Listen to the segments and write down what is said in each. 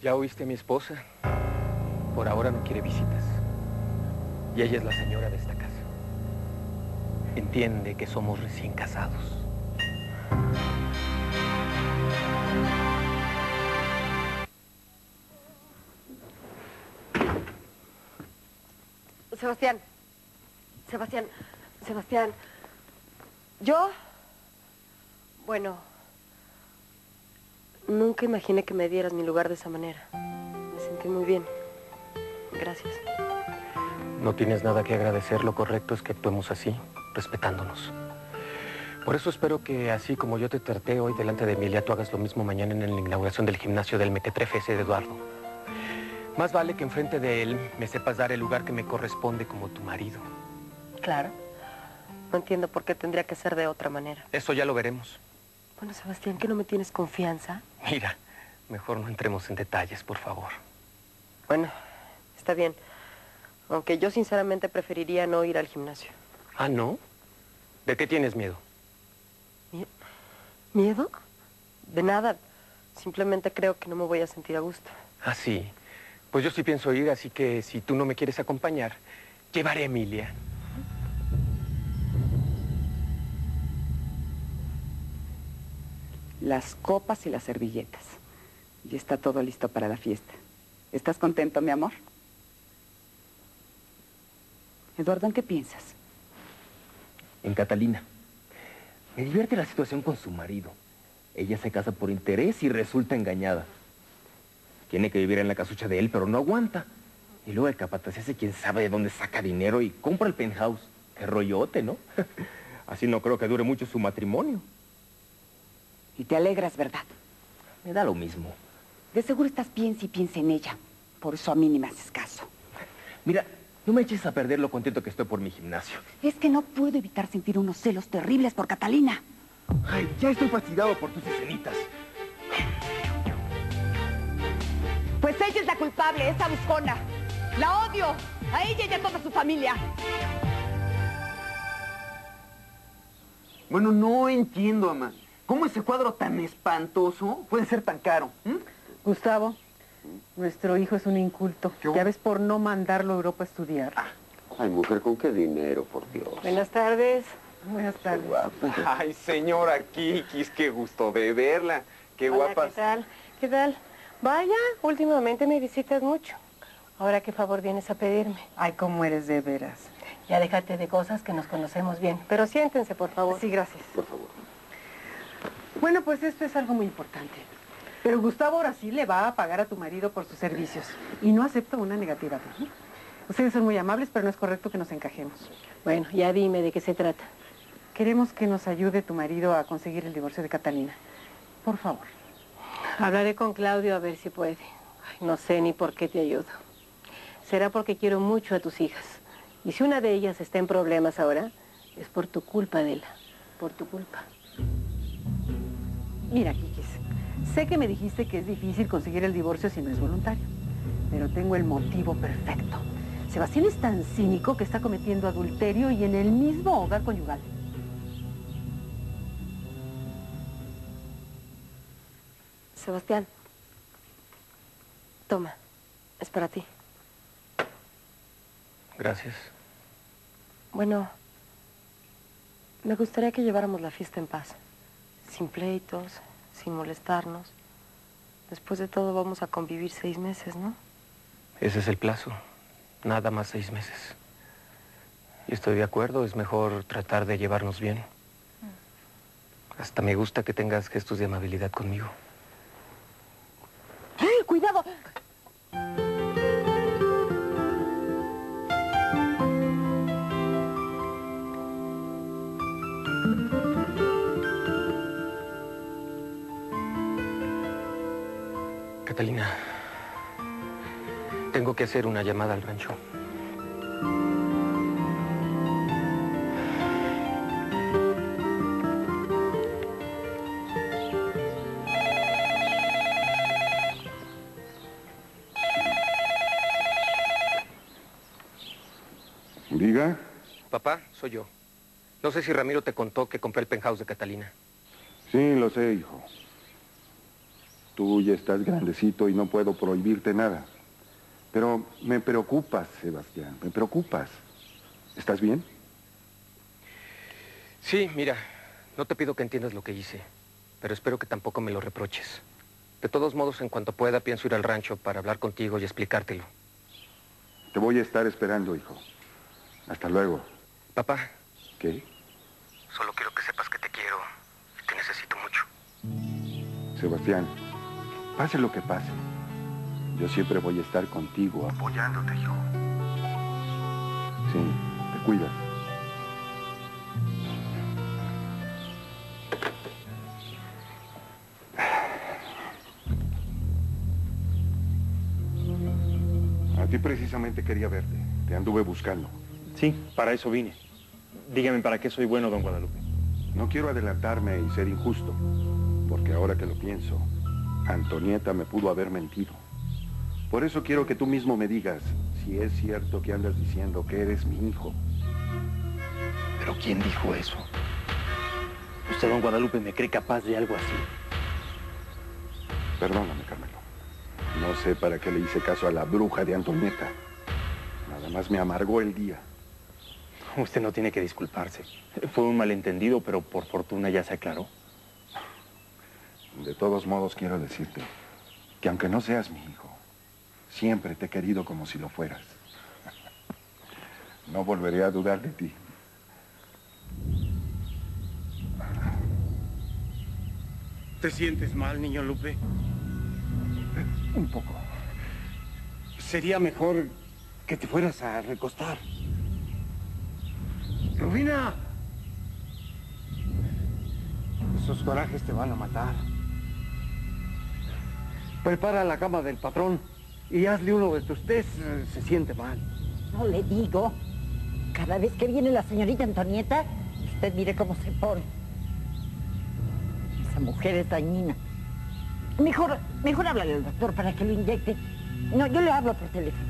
¿Ya oíste a mi esposa? Por ahora no quiere visitas. Y ella es la señora de esta casa. Entiende que somos recién casados. Sebastián. Sebastián. ¿Yo? Bueno, nunca imaginé que me dieras mi lugar de esa manera. Me sentí muy bien. Gracias. No tienes nada que agradecer. Lo correcto es que actuemos así, respetándonos. Por eso espero que, así como yo te traté hoy delante de Emilia, tú hagas lo mismo mañana en la inauguración del gimnasio del Mequetrefe ese de Eduardo. Más vale que enfrente de él me sepas dar el lugar que me corresponde como tu marido. Claro. No entiendo por qué tendría que ser de otra manera. Eso ya lo veremos. Bueno, Sebastián, ¿que no me tienes confianza? Mira, mejor no entremos en detalles, por favor. Bueno, está bien. Aunque yo sinceramente preferiría no ir al gimnasio. ¿Ah, no? ¿De qué tienes miedo? ¿Miedo? De nada. Simplemente creo que no me voy a sentir a gusto. Ah, sí. Pues yo sí pienso ir, así que si tú no me quieres acompañar, llevaré a Emilia. Las copas y las servilletas. Ya está todo listo para la fiesta. ¿Estás contento, mi amor? Eduardo, ¿en qué piensas? En Catalina. Me divierte la situación con su marido. Ella se casa por interés y resulta engañada. Tiene que vivir en la casucha de él, pero no aguanta. Y luego el capataz se hace quien sabe de dónde saca dinero y compra el penthouse. Qué rollote, ¿no? Así no creo que dure mucho su matrimonio. Y te alegras, ¿verdad? Me da lo mismo. De seguro estás piensa y piensa en ella. Por eso a mí ni me haces caso. Mira, no me eches a perder lo contento que estoy por mi gimnasio. Es que no puedo evitar sentir unos celos terribles por Catalina. Ay, ya estoy fastidiado por tus escenitas. Pues ella es la culpable, esa buscona. La odio. A ella y a toda su familia. Bueno, no entiendo, mamá. ¿Cómo ese cuadro tan espantoso puede ser tan caro? Gustavo, nuestro hijo es un inculto. Ya ves por no mandarlo a Europa a estudiar. Ay, mujer, ¿con qué dinero, por Dios? Buenas tardes. Buenas tardes. Ay, señora Kikis, qué gusto de verla. Qué Hola, guapa. ¿qué tal? ¿Qué tal? Vaya, últimamente me visitas mucho. Ahora, ¿qué favor vienes a pedirme? Ay, cómo eres de veras. Ya déjate de cosas que nos conocemos bien. Pero siéntense, por favor. Sí, gracias. Por favor. Bueno, pues esto es algo muy importante. Pero Gustavo ahora sí le va a pagar a tu marido por sus servicios. Y no acepta una negativa. ¿No? Ustedes son muy amables, pero no es correcto que nos encajemos. Bueno, ya dime de qué se trata. Queremos que nos ayude tu marido a conseguir el divorcio de Catalina. Por favor. Hablaré con Claudio a ver si puede. Ay, no sé ni por qué te ayudo. Será porque quiero mucho a tus hijas. Y si una de ellas está en problemas ahora, es por tu culpa, Adela. Por tu culpa. Mira, Kikis, sé que me dijiste que es difícil conseguir el divorcio si no es voluntario. Pero tengo el motivo perfecto. Sebastián es tan cínico que está cometiendo adulterio y en el mismo hogar conyugal. Sebastián. Toma, es para ti. Gracias. Bueno, me gustaría que lleváramos la fiesta en paz. Sin pleitos, sin molestarnos. Después de todo vamos a convivir 6 meses, ¿no? Ese es el plazo. Nada más 6 meses. Y estoy de acuerdo, es mejor tratar de llevarnos bien. Hasta me gusta que tengas gestos de amabilidad conmigo. ¡Ay, cuidado! Catalina, tengo que hacer una llamada al rancho. Diga. Papá, soy yo. No sé si Ramiro te contó que compré el penthouse de Catalina. Sí, lo sé, hijo. Tú ya estás grandecito y no puedo prohibirte nada. Pero me preocupas, Sebastián, me preocupas. ¿Estás bien? Sí, mira, no te pido que entiendas lo que hice, pero espero que tampoco me lo reproches. De todos modos, en cuanto pueda, pienso ir al rancho para hablar contigo y explicártelo. Te voy a estar esperando, hijo. Hasta luego. Papá. ¿Qué? Solo quiero que sepas que te quiero y te necesito mucho. Sebastián, pase lo que pase, yo siempre voy a estar contigo, apoyándote, hijo. Sí, te cuidas. A ti precisamente quería verte. Te anduve buscando. Sí, para eso vine. Dígame para qué soy bueno, don Guadalupe. No quiero adelantarme y ser injusto, porque ahora que lo pienso, Antonieta me pudo haber mentido. Por eso quiero que tú mismo me digas si es cierto que andas diciendo que eres mi hijo. ¿Pero quién dijo eso? ¿Usted, don Guadalupe, me cree capaz de algo así? Perdóname, Carmelo. No sé para qué le hice caso a la bruja de Antonieta. Nada más me amargó el día. Usted no tiene que disculparse. Fue un malentendido, pero por fortuna ya se aclaró. De todos modos, quiero decirte que aunque no seas mi hijo, siempre te he querido como si lo fueras. No volveré a dudar de ti. ¿Te sientes mal, niño Lupe? Un poco. Sería mejor que te fueras a recostar. ¡Rubina! Esos corajes te van a matar. Prepara la cama del patrón y hazle uno de tus tés. Se siente mal. No le digo. Cada vez que viene la señorita Antonieta, usted mire cómo se pone. Esa mujer es dañina. Mejor háblale al doctor para que lo inyecte. No, yo le hablo por teléfono.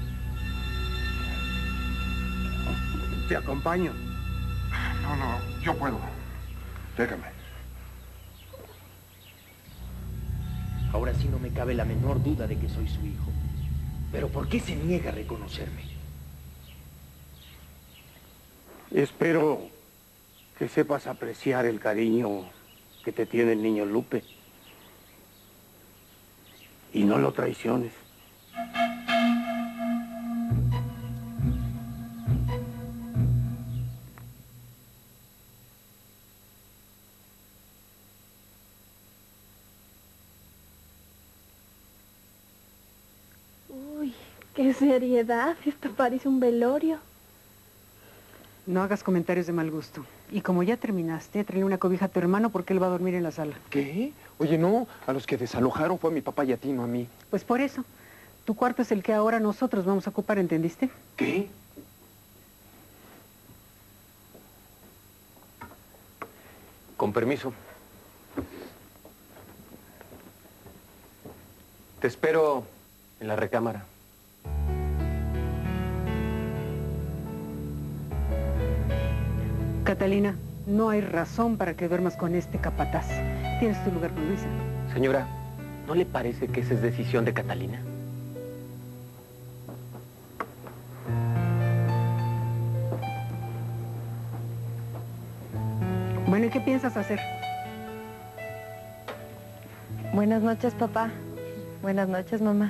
Te acompaño. No, yo puedo. Déjame. Ahora sí no me cabe la menor duda de que soy su hijo. Pero ¿por qué se niega a reconocerme? Espero que sepas apreciar el cariño que te tiene el niño Lupe. Y no lo traiciones. Uy, qué seriedad. Esto parece un velorio. No hagas comentarios de mal gusto. Y como ya terminaste, tráele una cobija a tu hermano porque él va a dormir en la sala. ¿Qué? Oye, no. A los que desalojaron fue a mi papá y a ti, no a mí. Pues por eso. Tu cuarto es el que ahora nosotros vamos a ocupar, ¿entendiste? ¿Qué? Con permiso. Te espero en la recámara. Catalina, no hay razón para que duermas con este capataz. Tienes tu lugar con Luisa. Señora, ¿no le parece que esa es decisión de Catalina? Bueno, ¿y qué piensas hacer? Buenas noches, papá. Buenas noches, mamá.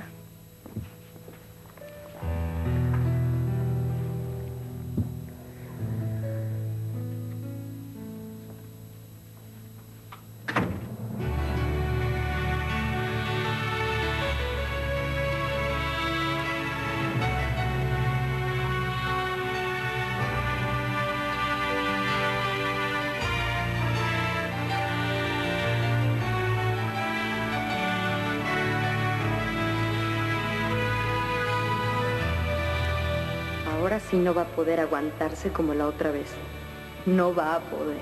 Ahora sí no va a poder aguantarse como la otra vez. No va a poder.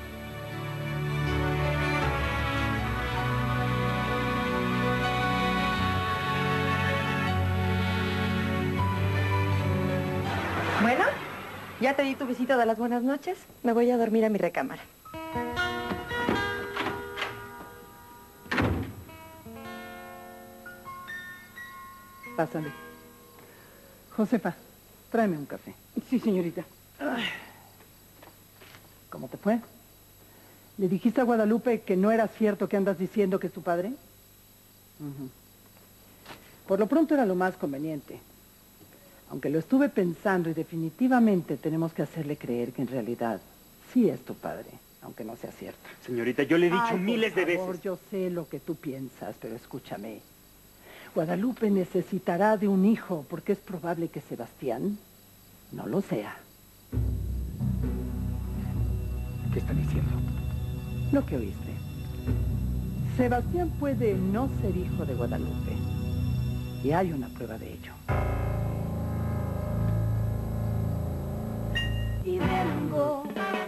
Bueno, ya te di tu visita de las buenas noches. Me voy a dormir a mi recámara. Pásale. Josefa, tráeme un café. Sí, señorita. ¿Cómo te fue? ¿Le dijiste a Guadalupe que no era cierto que andas diciendo que es tu padre? Ujú. Por lo pronto era lo más conveniente. Aunque lo estuve pensando y definitivamente tenemos que hacerle creer que en realidad sí es tu padre, aunque no sea cierto. Señorita, yo le he dicho miles de Por favor, yo sé lo que tú piensas, pero escúchame. Guadalupe necesitará de un hijo porque es probable que Sebastián no lo sea. ¿Qué está diciendo? Lo que oíste. Sebastián puede no ser hijo de Guadalupe. Y hay una prueba de ello. Y vengo